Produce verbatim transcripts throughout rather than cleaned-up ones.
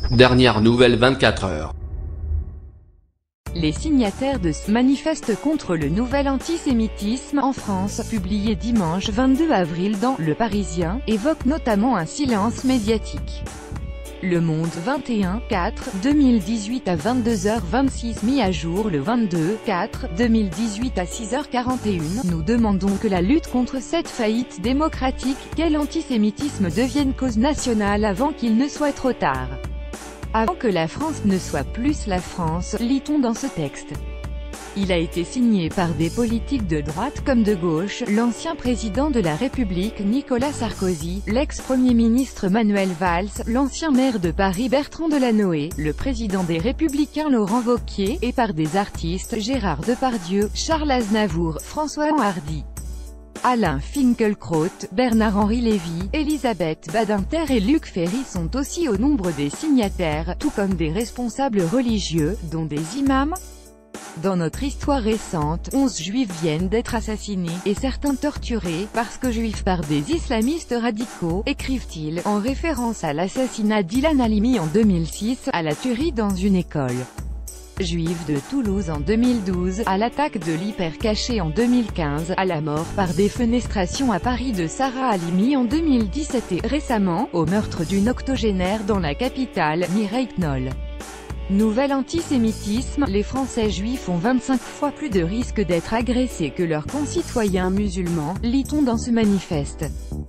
Dernière nouvelle vingt-quatre heures. Les signataires de ce manifeste contre le nouvel antisémitisme en France, publié dimanche vingt-deux avril dans Le Parisien, évoquent notamment un silence médiatique. Le Monde vingt et un quatre deux mille dix-huit à vingt-deux heures vingt-six, mis à jour le vingt-deux quatre deux mille dix-huit à six heures quarante et un, nous demandons que la lutte contre cette faillite démocratique, qu'est l'antisémitisme, devienne cause nationale avant qu'il ne soit trop tard. Avant que la France ne soit plus la France, lit-on dans ce texte. Il a été signé par des politiques de droite comme de gauche, l'ancien président de la République Nicolas Sarkozy, l'ex-premier ministre Manuel Valls, l'ancien maire de Paris Bertrand Delanoë, le président des Républicains Laurent Wauquiez, et par des artistes Gérard Depardieu, Charles Aznavour, François Hardy, Alain Finkielkraut, Bernard-Henri Lévy, Elisabeth Badinter et Luc Ferry sont aussi au nombre des signataires, tout comme des responsables religieux, dont des imams. Dans notre histoire récente, onze juifs viennent d'être assassinés, et certains torturés, parce que juifs par des islamistes radicaux, écrivent-ils, en référence à l'assassinat d'Ilan Halimi en deux mille six, à la tuerie dans une école juive de Toulouse en deux mille douze, à l'attaque de l'Hypercacher en deux mille quinze, à la mort par défenestration à Paris de Sarah Halimi en deux mille dix-sept et, récemment, au meurtre d'une octogénaire dans la capitale, Mireille Knoll. Nouvel antisémitisme, les Français juifs ont vingt-cinq fois plus de risques d'être agressés que leurs concitoyens musulmans, lit-on dans ce manifeste.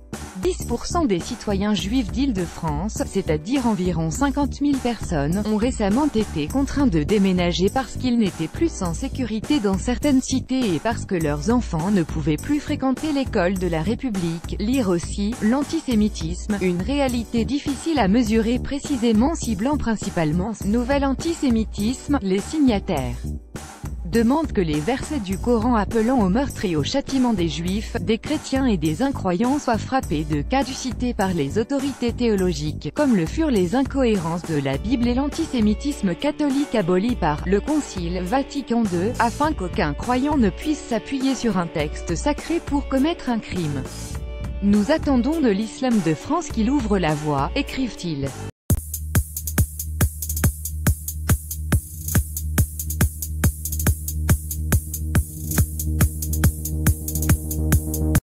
dix pour cent des citoyens juifs d'Île-de-France, c'est-à-dire environ cinquante mille personnes, ont récemment été contraints de déménager parce qu'ils n'étaient plus en sécurité dans certaines cités et parce que leurs enfants ne pouvaient plus fréquenter l'école de la République. Lire aussi, l'antisémitisme, une réalité difficile à mesurer précisément, ciblant principalement ce nouvel antisémitisme, les signataires demande que les versets du Coran appelant au meurtre et au châtiment des Juifs, des chrétiens et des incroyants soient frappés de caducité par les autorités théologiques, comme le furent les incohérences de la Bible et l'antisémitisme catholique aboli par le Concile Vatican deux, afin qu'aucun croyant ne puisse s'appuyer sur un texte sacré pour commettre un crime. Nous attendons de l'islam de France qu'il ouvre la voie, écrivent-ils.